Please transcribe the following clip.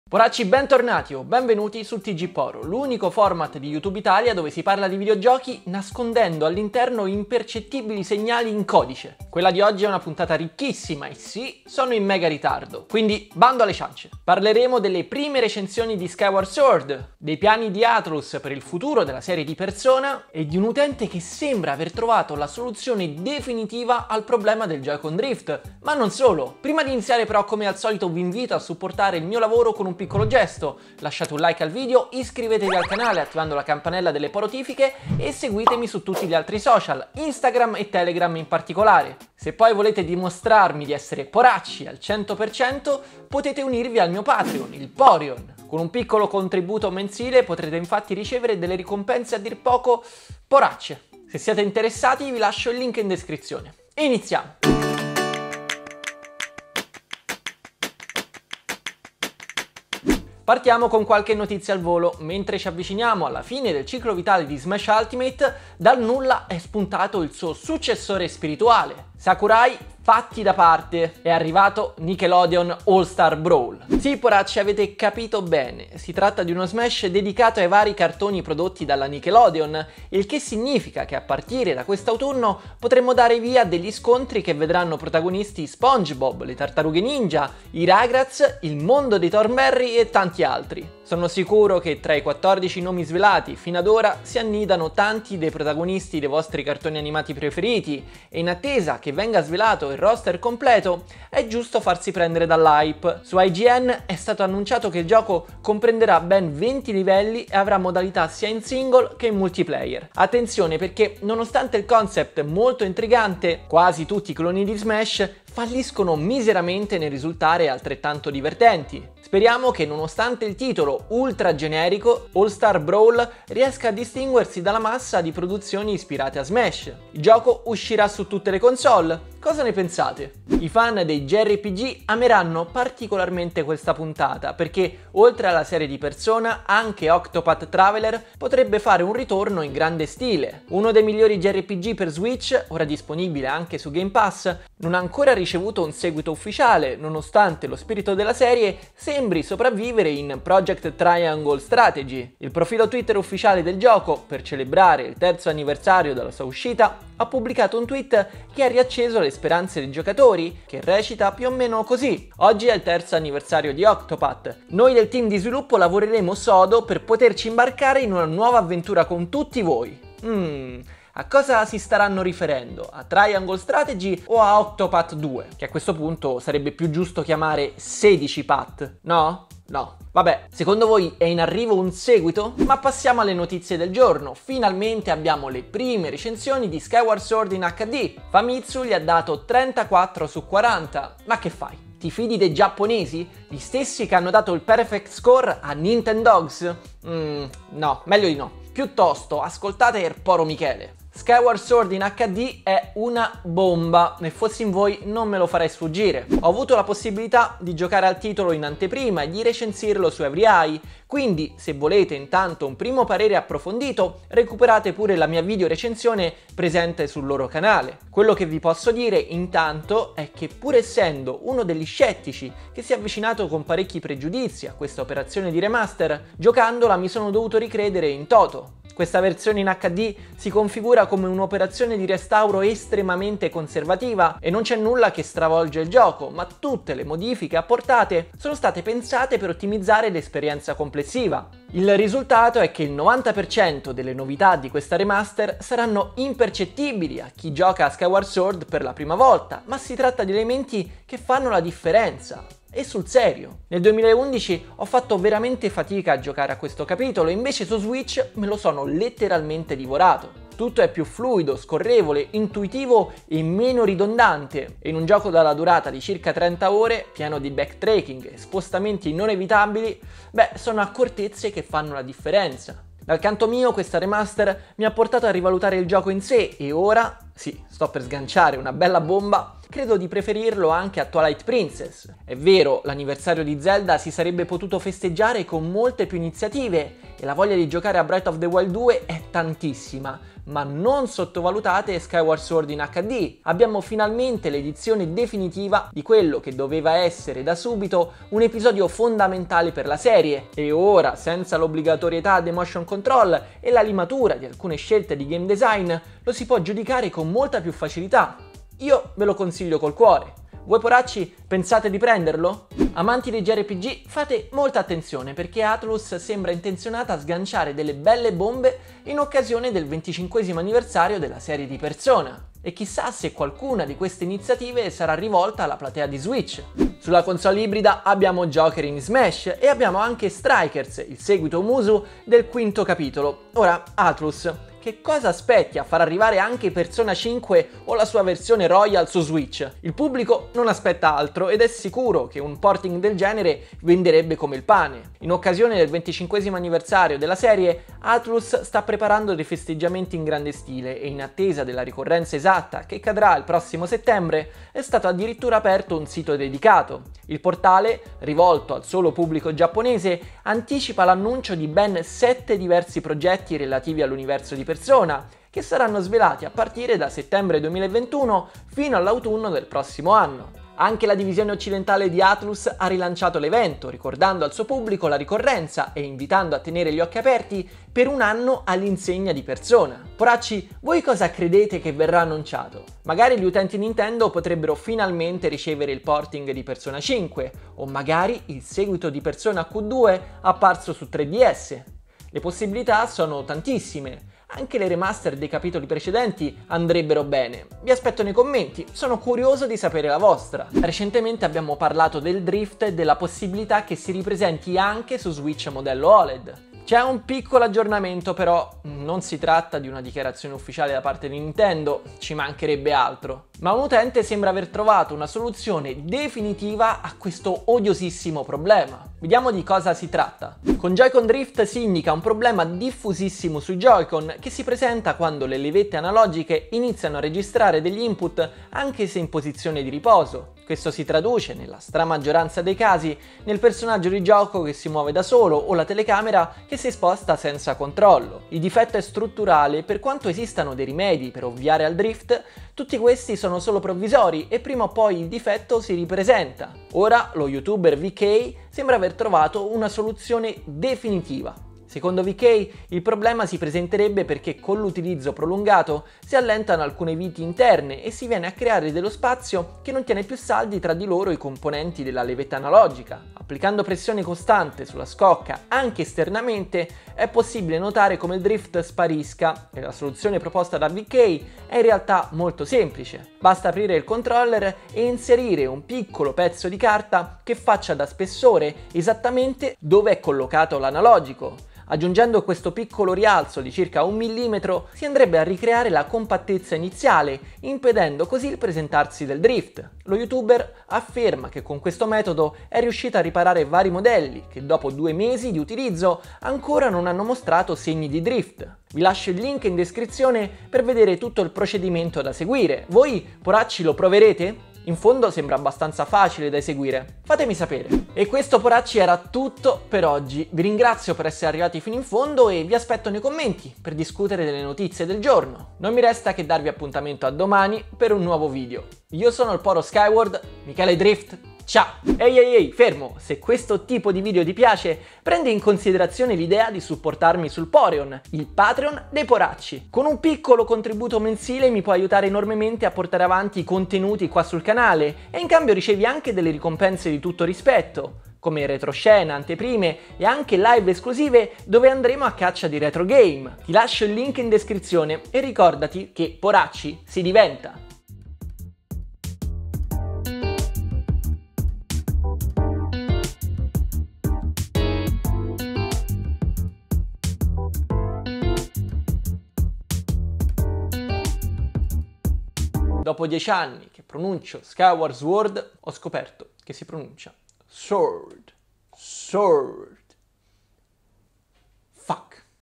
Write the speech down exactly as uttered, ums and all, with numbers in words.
Poracci, bentornati o benvenuti su T G Poro, l'unico format di YouTube Italia dove si parla di videogiochi nascondendo all'interno impercettibili segnali in codice. Quella di oggi è una puntata ricchissima e sì, sono in mega ritardo, quindi bando alle ciance. Parleremo delle prime recensioni di Skyward Sword, dei piani di Atlus per il futuro della serie di Persona e di un utente che sembra aver trovato la soluzione definitiva al problema del Joy-Con Drift. Ma non solo, prima di iniziare però come al solito vi invito a supportare il mio lavoro con un piccolo gesto, lasciate un like al video, iscrivetevi al canale attivando la campanella delle notifiche e seguitemi su tutti gli altri social, Instagram e Telegram in particolare. Se poi volete dimostrarmi di essere poracci al cento per cento, potete unirvi al mio Patreon, il Porion. Con un piccolo contributo mensile potrete infatti ricevere delle ricompense a dir poco poracce. Se siete interessati vi lascio il link in descrizione. Iniziamo! Partiamo con qualche notizia al volo. Mentre ci avviciniamo alla fine del ciclo vitale di Smash Ultimate, dal nulla è spuntato il suo successore spirituale. Sakurai, fatti da parte, è arrivato Nickelodeon All-Star Brawl. Sì, poracci, avete capito bene, si tratta di uno Smash dedicato ai vari cartoni prodotti dalla Nickelodeon, il che significa che a partire da quest'autunno potremo dare via degli scontri che vedranno protagonisti SpongeBob, le Tartarughe Ninja, i Rugrats, il mondo dei Thornberry e tanti altri. Sono sicuro che tra i quattordici nomi svelati fino ad ora si annidano tanti dei protagonisti dei vostri cartoni animati preferiti e in attesa che venga svelato il roster completo è giusto farsi prendere dall'hype. Su I G N è stato annunciato che il gioco comprenderà ben venti livelli e avrà modalità sia in single che in multiplayer. Attenzione, perché nonostante il concept molto intrigante, quasi tutti i cloni di Smash falliscono miseramente nel risultare altrettanto divertenti. Speriamo che nonostante il titolo ultra generico, All Star Brawl riesca a distinguersi dalla massa di produzioni ispirate a Smash. Il gioco uscirà su tutte le console. Cosa ne pensate? I fan dei J R P G ameranno particolarmente questa puntata perché oltre alla serie di Persona anche Octopath Traveler potrebbe fare un ritorno in grande stile. Uno dei migliori J R P G per Switch, ora disponibile anche su Game Pass, non ha ancora ricevuto un seguito ufficiale nonostante lo spirito della serie sembri sopravvivere in Project Triangle Strategy. Il profilo Twitter ufficiale del gioco, per celebrare il terzo anniversario dalla sua uscita, ha pubblicato un tweet che ha riacceso le speranze dei giocatori, che recita più o meno così: oggi è il terzo anniversario di Octopath. Noi del team di sviluppo lavoreremo sodo per poterci imbarcare in una nuova avventura con tutti voi. Mmm... A cosa si staranno riferendo? A Triangle Strategy o a Octopath due? Che a questo punto sarebbe più giusto chiamare sedici Path, no? No. Vabbè, secondo voi è in arrivo un seguito? Ma passiamo alle notizie del giorno. Finalmente abbiamo le prime recensioni di Skyward Sword in H D. Famitsu gli ha dato trentaquattro su quaranta. Ma che fai? Ti fidi dei giapponesi? Gli stessi che hanno dato il perfect score a Nintendogs? Mm, no, meglio di no. Piuttosto, ascoltate Erporo Michele. Skyward Sword in H D è una bomba, e fossi in voi non me lo farei sfuggire. Ho avuto la possibilità di giocare al titolo in anteprima e di recensirlo su EveryEye, quindi se volete intanto un primo parere approfondito, recuperate pure la mia video recensione presente sul loro canale. Quello che vi posso dire intanto è che pur essendo uno degli scettici che si è avvicinato con parecchi pregiudizi a questa operazione di remaster, giocandola mi sono dovuto ricredere in toto. Questa versione in H D si configura come un'operazione di restauro estremamente conservativa e non c'è nulla che stravolge il gioco, ma tutte le modifiche apportate sono state pensate per ottimizzare l'esperienza complessiva. Il risultato è che il novanta per cento delle novità di questa remaster saranno impercettibili a chi gioca a Skyward Sword per la prima volta, ma si tratta di elementi che fanno la differenza. E sul serio, nel duemilaundici ho fatto veramente fatica a giocare a questo capitolo, invece su Switch me lo sono letteralmente divorato. Tutto è più fluido, scorrevole, intuitivo e meno ridondante, e in un gioco dalla durata di circa trenta ore, pieno di backtracking e spostamenti non evitabili, beh, sono accortezze che fanno la differenza. Dal canto mio questa remaster mi ha portato a rivalutare il gioco in sé e ora, sì, sto per sganciare una bella bomba, credo di preferirlo anche a Twilight Princess. È vero, l'anniversario di Zelda si sarebbe potuto festeggiare con molte più iniziative e la voglia di giocare a Breath of the Wild due è tantissima, ma non sottovalutate Skyward Sword in acca di. Abbiamo finalmente l'edizione definitiva di quello che doveva essere da subito un episodio fondamentale per la serie, e ora, senza l'obbligatorietà dei motion control e la limatura di alcune scelte di game design, lo si può giudicare con molta più facilità. Io ve lo consiglio col cuore. Voi poracci pensate di prenderlo? Amanti dei J R P G, fate molta attenzione perché Atlus sembra intenzionata a sganciare delle belle bombe in occasione del venticinquesimo anniversario della serie di Persona. E chissà se qualcuna di queste iniziative sarà rivolta alla platea di Switch. Sulla console ibrida abbiamo Joker in Smash e abbiamo anche Strikers, il seguito Musu del quinto capitolo. Ora, Atlus, che cosa aspetti a far arrivare anche Persona cinque o la sua versione Royal su Switch? Il pubblico non aspetta altro ed è sicuro che un porting del genere venderebbe come il pane. In occasione del venticinquesimo anniversario della serie, Atlus sta preparando dei festeggiamenti in grande stile e in attesa della ricorrenza esatta che cadrà il prossimo settembre è stato addirittura aperto un sito dedicato. Il portale, rivolto al solo pubblico giapponese, anticipa l'annuncio di ben sette diversi progetti relativi all'universo di Persona, che saranno svelati a partire da settembre duemilaventuno fino all'autunno del prossimo anno. Anche la divisione occidentale di Atlus ha rilanciato l'evento, ricordando al suo pubblico la ricorrenza e invitando a tenere gli occhi aperti per un anno all'insegna di Persona. Poracci, voi cosa credete che verrà annunciato? Magari gli utenti Nintendo potrebbero finalmente ricevere il porting di Persona cinque, o magari il seguito di Persona Q due apparso su tre D S. Le possibilità sono tantissime. Anche le remaster dei capitoli precedenti andrebbero bene. Vi aspetto nei commenti, sono curioso di sapere la vostra. Recentemente abbiamo parlato del drift e della possibilità che si ripresenti anche su Switch modello O L E D. C'è un piccolo aggiornamento però, non si tratta di una dichiarazione ufficiale da parte di Nintendo, ci mancherebbe altro. Ma un utente sembra aver trovato una soluzione definitiva a questo odiosissimo problema. Vediamo di cosa si tratta. Con Joy-Con Drift si indica un problema diffusissimo sui Joy-Con che si presenta quando le levette analogiche iniziano a registrare degli input anche se in posizione di riposo. Questo si traduce, nella stramaggioranza dei casi, nel personaggio di gioco che si muove da solo o la telecamera che si sposta senza controllo. Il difetto è strutturale e per quanto esistano dei rimedi per ovviare al drift, tutti questi sono solo provvisori e prima o poi il difetto si ripresenta. Ora lo youtuber V K sembra aver trovato una soluzione definitiva. Secondo V K, il problema si presenterebbe perché con l'utilizzo prolungato si allentano alcune viti interne e si viene a creare dello spazio che non tiene più saldi tra di loro i componenti della levetta analogica. Applicando pressione costante sulla scocca anche esternamente è possibile notare come il drift sparisca e la soluzione proposta da V K è in realtà molto semplice. Basta aprire il controller e inserire un piccolo pezzo di carta che faccia da spessore esattamente dove è collocato l'analogico. Aggiungendo questo piccolo rialzo di circa un millimetro si andrebbe a ricreare la compattezza iniziale, impedendo così il presentarsi del drift. Lo youtuber afferma che con questo metodo è riuscito a riparare vari modelli che dopo due mesi di utilizzo ancora non hanno mostrato segni di drift. Vi lascio il link in descrizione per vedere tutto il procedimento da seguire. Voi, poracci, lo proverete? In fondo sembra abbastanza facile da eseguire, fatemi sapere. E questo poracci era tutto per oggi, vi ringrazio per essere arrivati fino in fondo e vi aspetto nei commenti per discutere delle notizie del giorno. Non mi resta che darvi appuntamento a domani per un nuovo video. Io sono il Poro Skyward, Michele Drift, ciao! Ehi ehi ehi, fermo! Se questo tipo di video ti piace, prendi in considerazione l'idea di supportarmi sul Poreon, il Patreon dei poracci. Con un piccolo contributo mensile mi puoi aiutare enormemente a portare avanti i contenuti qua sul canale e in cambio ricevi anche delle ricompense di tutto rispetto, come retroscena, anteprime e anche live esclusive dove andremo a caccia di retro game. Ti lascio il link in descrizione e ricordati che poracci si diventa. Dopo dieci anni che pronuncio Skyward Sword, ho scoperto che si pronuncia Sword. Sword. Fuck.